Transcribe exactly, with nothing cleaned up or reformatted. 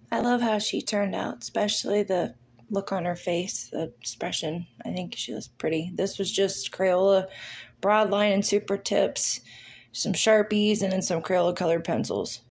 I love how she turned out, especially the look on her face, the expression. I think she was pretty. This was just Crayola broad line and super tips, some Sharpies, and then some Crayola colored pencils.